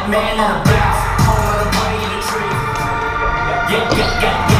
man and a bounce. Whole lot of money in the tree. Yeah, yeah, yeah, yeah.